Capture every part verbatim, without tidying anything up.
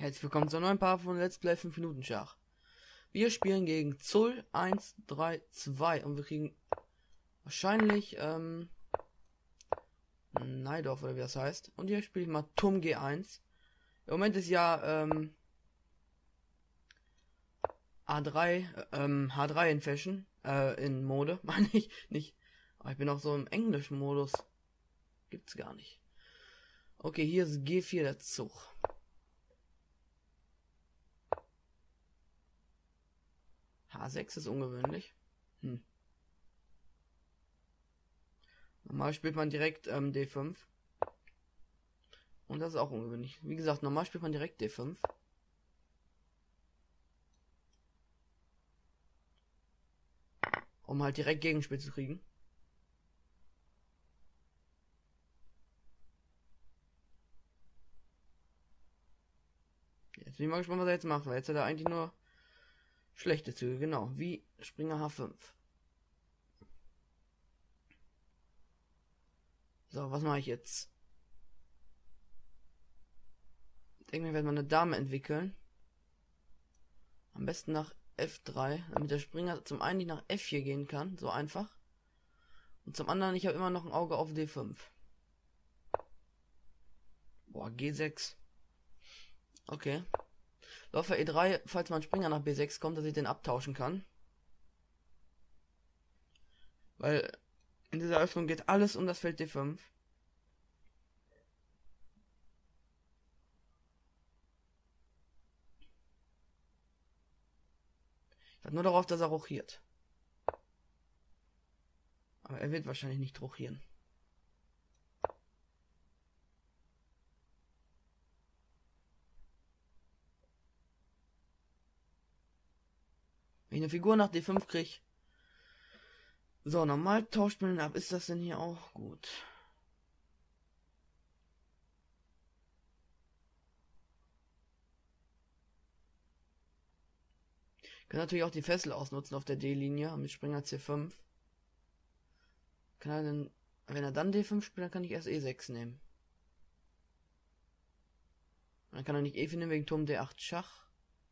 Herzlich willkommen zur neuen Part von Let's Play fünf Minuten Schach. Wir spielen gegen Zull eins drei zwei und wir kriegen wahrscheinlich ähm, Neidorf oder wie das heißt. Und hier spiele ich mal Turm G eins. Im Moment ist ja ähm, A drei, ähm, H drei in Fashion, äh, in Mode, meine ich nicht. Aber ich bin auch so im englischen Modus. Gibt's gar nicht. Okay, hier ist G vier der Zug. H sechs ist ungewöhnlich. Hm. Normal spielt man direkt ähm, D fünf. Und das ist auch ungewöhnlich. Wie gesagt, normal spielt man direkt D fünf. Um halt direkt Gegenspiel zu kriegen. Jetzt bin ich mal gespannt, was er jetzt macht, weil jetzt hat er eigentlich nur schlechte Züge, genau, wie Springer H fünf. So, was mache ich jetzt? Ich denke, wir werden mal eine Dame entwickeln. Am besten nach F drei, damit der Springer zum einen nicht nach F vier gehen kann, so einfach. Und zum anderen, ich habe immer noch ein Auge auf D fünf. Boah, G sechs. Okay. Läufer E drei, falls mein Springer nach B sechs kommt, dass ich den abtauschen kann. Weil in dieser Öffnung geht alles um das Feld D fünf. Ich warte nur darauf, dass er rochiert. Aber er wird wahrscheinlich nicht rochieren. Wenn ich eine Figur nach D fünf kriege. So, normal tauscht man ihn ab. Ist das denn hier auch gut? Ich kann natürlich auch die Fessel ausnutzen auf der D-Linie mit Springer C fünf. Kann er denn, wenn er dann D fünf spielt, dann kann ich erst E sechs nehmen. Dann kann er nicht E vier nehmen wegen Turm D acht Schach.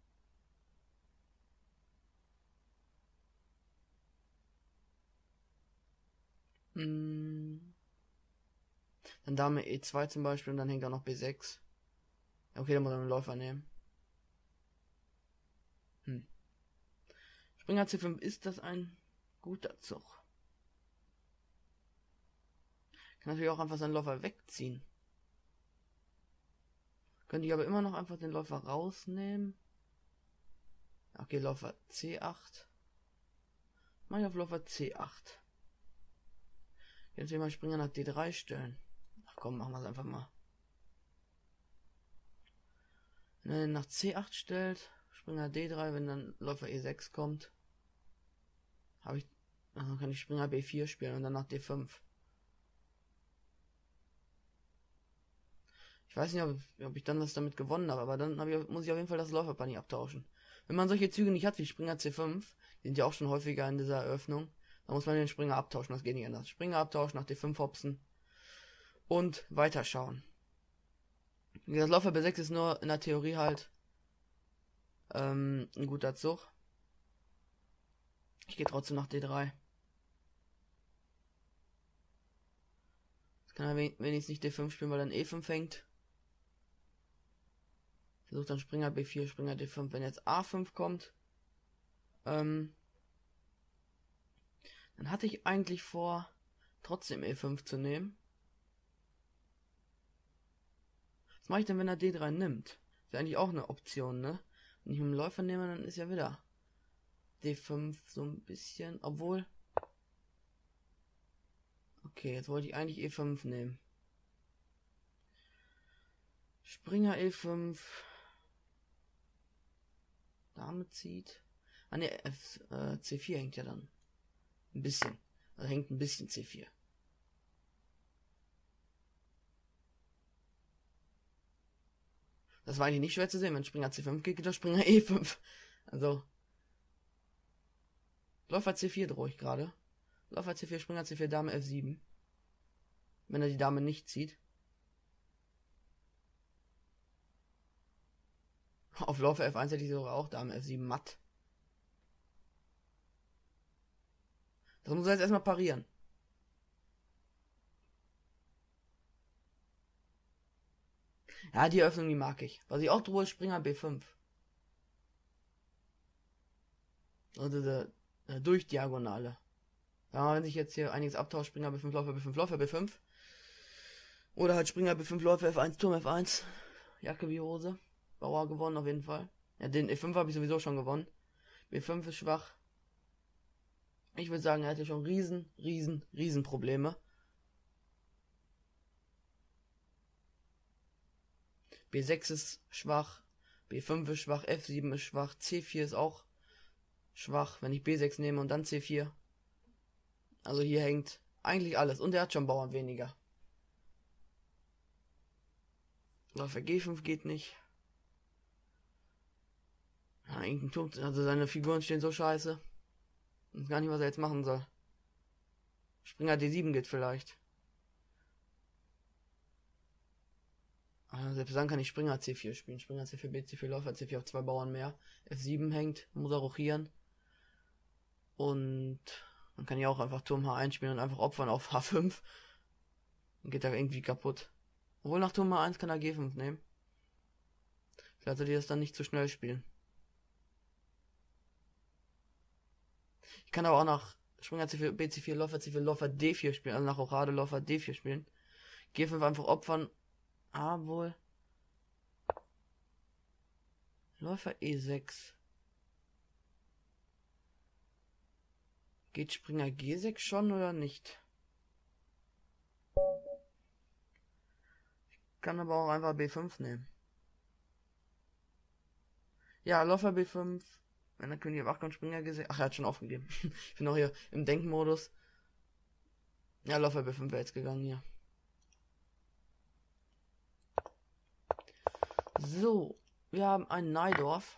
Hm. Dann Dame E zwei zum Beispiel und dann hängt auch noch B sechs. Okay, dann muss er einen Läufer nehmen. Hm. Springer C fünf, ist das ein guter Zug? Kann natürlich auch einfach seinen Läufer wegziehen. Könnte ich aber immer noch einfach den Läufer rausnehmen. Okay, Läufer C acht. Mach ich auf Läufer C acht. Jetzt will ich mal Springer nach D drei stellen. Ach komm, machen wir es einfach mal. Wenn er nach C acht stellt, Springer D drei, wenn dann Läufer E sechs kommt, habe ich, also kann ich Springer B vier spielen und dann nach D fünf. Ich weiß nicht, ob, ob ich dann das damit gewonnen habe, aber dann ich, muss ich auf jeden Fall das Läuferpaar nicht abtauschen. Wenn man solche Züge nicht hat wie Springer C fünf, die sind ja auch schon häufiger in dieser Eröffnung, dann muss man den Springer abtauschen, das geht nicht anders. Springer abtauschen, nach D fünf hopsen und weiterschauen. Das Läufer B sechs ist nur in der Theorie halt ähm, ein guter Zug. Ich gehe trotzdem nach D drei. Jetzt kann er wenigstens nicht D fünf spielen, weil dann E fünf hängt. Versucht dann Springer B vier, Springer D fünf. Wenn jetzt A fünf kommt, ähm, dann hatte ich eigentlich vor, trotzdem E fünf zu nehmen. Was mache ich denn, wenn er D drei nimmt? Ist ja eigentlich auch eine Option, ne? Wenn ich mit dem Läufer nehme, dann ist ja wieder D fünf so ein bisschen, obwohl... Okay, jetzt wollte ich eigentlich E fünf nehmen. Springer E fünf. Dame zieht. Ah ne, F, äh, C vier hängt ja dann. Ein bisschen. Also hängt ein bisschen C vier. Das war eigentlich nicht schwer zu sehen. Wenn Springer C fünf geht, geht der Springer E fünf. Also. Läufer C vier drohe ich gerade. Läufer C vier, Springer C vier, Dame F sieben. Wenn er die Dame nicht zieht. Auf Läufer F eins hätte ich sogar auch Dame F sieben matt. Das muss er jetzt erstmal parieren. Ja, die Öffnung, die mag ich. Was ich auch drohe, Springer B fünf. Also der, der Durchdiagonale. Ja, wenn sich jetzt hier einiges abtauscht, Springer B fünf, Läufer B fünf, Läufer B fünf. Oder halt Springer B fünf, Läufer F eins, Turm F eins. Jacke wie Hose. Bauer gewonnen auf jeden Fall. Ja, den E fünf habe ich sowieso schon gewonnen. B fünf ist schwach. Ich würde sagen, er hatte schon riesen, riesen, riesen Probleme. B sechs ist schwach. B fünf ist schwach. F sieben ist schwach. C vier ist auch schwach, wenn ich B sechs nehme und dann C vier. Also hier hängt eigentlich alles. Und er hat schon Bauern weniger. Läufer G fünf geht nicht. Ja, irgendein Turm, also seine Figuren stehen so scheiße. Ich weiß gar nicht, was er jetzt machen soll. Springer D sieben geht vielleicht. Also selbst dann kann ich Springer C vier spielen. Springer C vier, B C vier, Läufer C vier auf zwei Bauern mehr. F sieben hängt, muss er rochieren. Und dann kann ich auch einfach Turm H eins spielen und einfach opfern auf H fünf. Dann geht er irgendwie kaputt. Obwohl nach Turm H eins kann er G fünf nehmen. Vielleicht sollte ich das dann nicht zu schnell spielen. Ich kann aber auch nach Springer C vier, B C vier, Läufer C vier, Läufer D vier spielen. Also nach Rochade, Läufer D vier spielen. G fünf einfach opfern. Ah, wohl. Läufer E sechs. Geht Springer G sechs schon oder nicht? Ich kann aber auch einfach B fünf nehmen. Ja, Läufer B fünf. Wenn der König auf acht kommt, Springer G sechs. Ach, er hat schon aufgegeben. Ich bin auch hier im Denkmodus. Ja, Läufer B fünf wäre jetzt gegangen hier. So, wir haben ein Neidorf.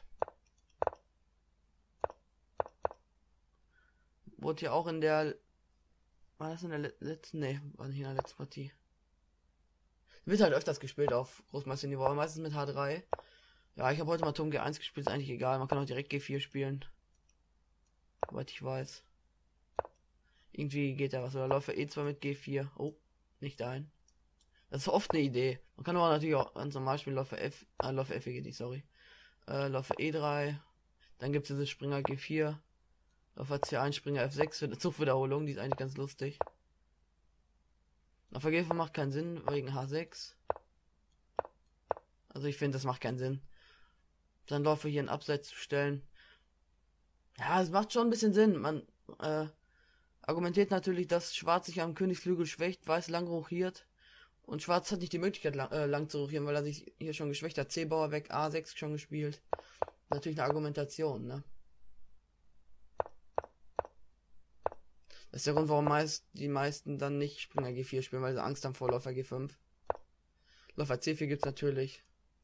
Wurde hier auch in der... War das in der letzten... Ne, war nicht in der letzten Partie. Wird halt öfters gespielt auf Großmeisterniveau, meistens mit H drei. Ja, ich habe heute mal Turm G eins gespielt, ist eigentlich egal. Man kann auch direkt G vier spielen. Soweit ich weiß. Irgendwie geht da was. Oder Läufer E zwei mit G vier. Oh, nicht ein. Das ist oft eine Idee. Man kann aber natürlich auch ganz normal spielen. Läufer F... Äh, Läufer F vier geht nicht, sorry. Äh, Läufer E drei. Dann gibt es diese Springer G vier. Läufer C eins, Springer F sechs für eine Zugwiederholung. Die ist eigentlich ganz lustig. Läufer G fünf macht keinen Sinn, wegen H sechs. Also ich finde, das macht keinen Sinn. Dann Läufer hier in Abseits zu stellen. Ja, es macht schon ein bisschen Sinn. Man äh, argumentiert natürlich, dass Schwarz sich am Königsflügel schwächt, Weiß lang rochiert. Und Schwarz hat nicht die Möglichkeit, lang, äh, lang zu rochieren, weil er sich hier schon geschwächt hat. C-Bauer weg, A sechs schon gespielt. Natürlich eine Argumentation, ne? Das ist der Grund, warum meist die meisten dann nicht Springer G vier spielen, weil sie Angst haben vor Läufer G fünf. Läufer C vier gibt's natürlich.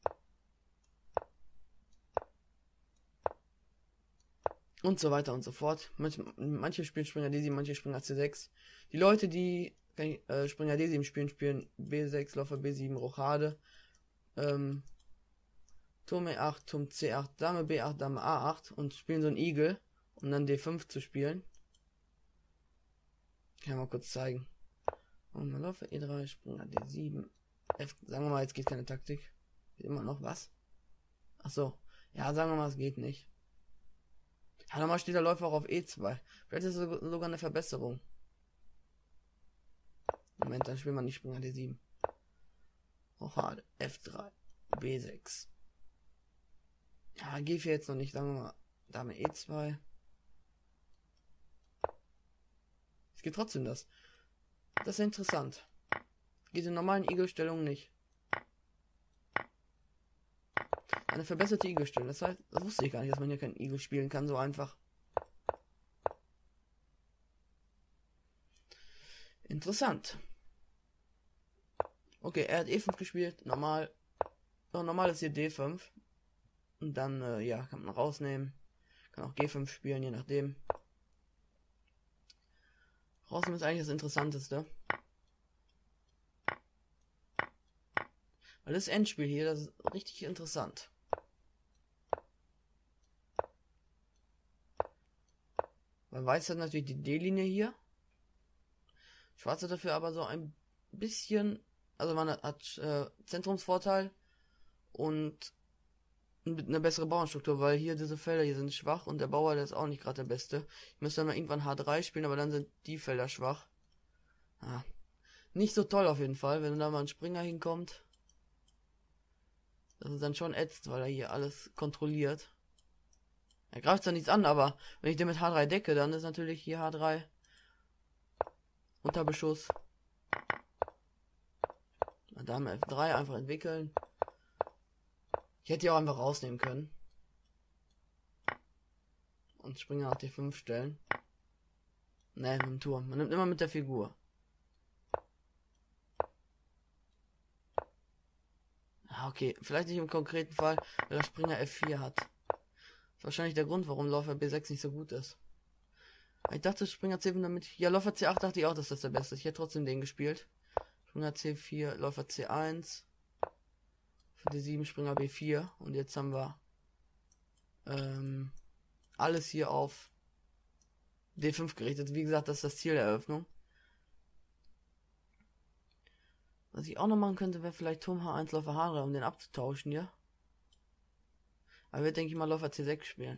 Und so weiter und so fort. Manche, manche spielen Springer D sieben, manche Springer C sechs. Die Leute, die äh, Springer D sieben spielen, spielen B sechs, Läufer B sieben, Rochade. Ähm, Turm E acht, Turm C acht, Dame B acht, Dame A acht und spielen so einen Igel, um dann D fünf zu spielen. Kann ich mal kurz zeigen. Und dann Läufer E drei, Springer D sieben. F, sagen wir mal, jetzt geht keine Taktik. Geht immer noch was? Ach so. Ja, sagen wir mal, es geht nicht. Ja, normal steht der Läufer auch auf E zwei. Vielleicht ist es sogar eine Verbesserung. Moment, dann spielt man nicht Springer D sieben. Rochade, F drei, B sechs. Ja, G vier jetzt noch nicht, sagen wir mal. Dame E zwei. Es geht trotzdem das. Das ist interessant. Geht in normalen Igelstellungen nicht. Eine verbesserte Igelstellung. Das heißt, das wusste ich gar nicht, dass man hier keinen Igel spielen kann, so einfach. Interessant. Okay, er hat E fünf gespielt, normal. Oh, normal ist hier D fünf. Und dann, äh, ja, kann man rausnehmen. Kann auch G fünf spielen, je nachdem. Rausnehmen ist eigentlich das Interessanteste. Weil das Endspiel hier, das ist richtig interessant. Weiß hat natürlich die D-Linie hier. Schwarz hat dafür aber so ein bisschen, also man hat, hat äh, Zentrumsvorteil und eine bessere Bauernstruktur, weil hier diese Felder hier sind schwach und der Bauer, der ist auch nicht gerade der Beste. Ich müsste dann mal irgendwann H drei spielen, aber dann sind die Felder schwach. Ah, nicht so toll auf jeden Fall, wenn da mal ein Springer hinkommt. Das ist dann schon ätzend, weil er hier alles kontrolliert. Er greift zwar nichts an, aber wenn ich den mit H drei decke, dann ist natürlich hier H drei unter Beschuss. Dame F drei einfach entwickeln. Ich hätte die auch einfach rausnehmen können. Und Springer nach D fünf stellen. Ne, mit dem Turm. Man nimmt immer mit der Figur. Ah, okay, vielleicht nicht im konkreten Fall, weil der Springer F vier hat. Das ist wahrscheinlich der Grund, warum Läufer B sechs nicht so gut ist. Ich dachte, Springer C fünf damit. Ja, Läufer C acht dachte ich auch, dass das der beste ist. Ich hätte trotzdem den gespielt. Springer C vier, Läufer C eins. Für D sieben, Springer B vier. Und jetzt haben wir ähm, alles hier auf D fünf gerichtet. Wie gesagt, das ist das Ziel der Eröffnung. Was ich auch noch machen könnte, wäre vielleicht Turm H eins, Läufer H drei, um den abzutauschen, ja. Aber wir denke ich mal Läufer C sechs spielen.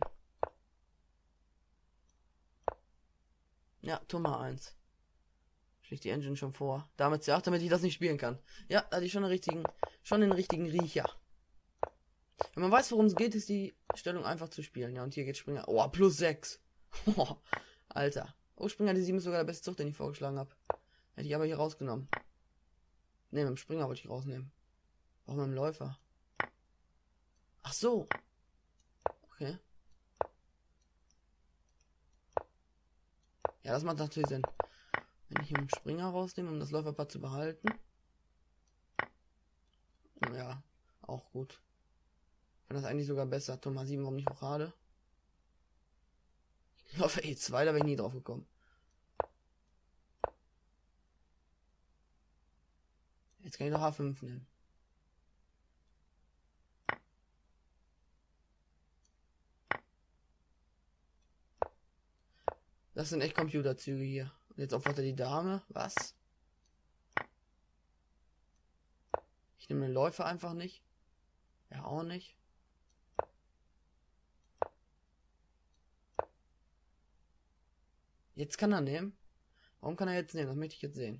Ja, Turm H eins. Schlicht die Engine schon vor. Damit C acht, damit ich das nicht spielen kann. Ja, da hatte ich schon den richtigen, schon den richtigen Riecher. Wenn man weiß, worum es geht, ist die Stellung einfach zu spielen. Ja, und hier geht Springer. Oh, plus sechs. Alter. Oh, Springer D sieben ist sogar der beste Zug, den ich vorgeschlagen habe. Hätte ich aber hier rausgenommen. Ne, mit dem Springer wollte ich rausnehmen. Warum mit dem Läufer? Ach so. Okay. Ja, das macht natürlich Sinn. Wenn ich hier einen Springer rausnehme, um das Läuferpaar zu behalten. Ja, auch gut. Ich finde das eigentlich sogar besser. Turm H sieben, warum nicht Rochade? Läufer E zwei, da wäre ich nie drauf gekommen. Jetzt kann ich doch H fünf nehmen. Das sind echt Computerzüge hier. Und jetzt opfert er die Dame. Was? Ich nehme den Läufer einfach nicht. Ja, auch nicht. Jetzt kann er nehmen. Warum kann er jetzt nehmen? Das möchte ich jetzt sehen.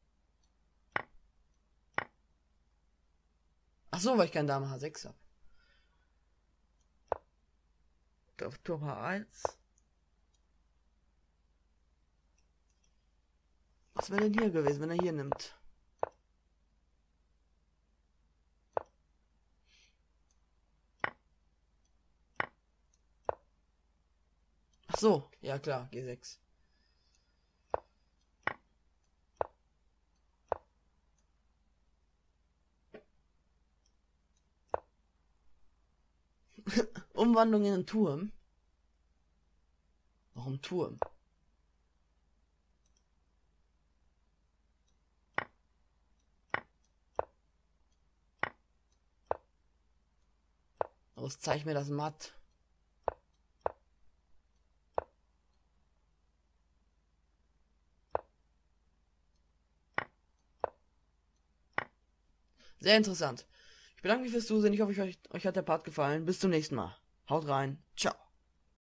Ach so, weil ich kein Dame H sechs habe. Auf Turm H eins. Was wäre denn hier gewesen, wenn er hier nimmt? Ach so, ja klar, G sechs. Umwandlung in einen Turm. Warum Turm? Los, zeig mir das matt. Sehr interessant. Ich bedanke mich fürs Zusehen. Ich hoffe, euch, euch hat der Part gefallen. Bis zum nächsten Mal. Haut rein. Ciao.